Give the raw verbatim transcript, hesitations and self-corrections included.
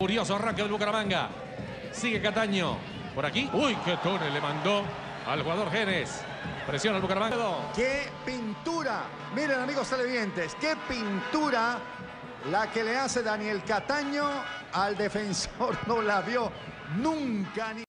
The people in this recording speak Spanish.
Curioso arranque del Bucaramanga. Sigue Cataño. Por aquí. Uy, qué túnel le mandó al jugador Genes. Presiona el Bucaramanga. ¡Qué pintura! Miren, amigos televidentes, qué pintura la que le hace Daniel Cataño al defensor. No la vio nunca. Ni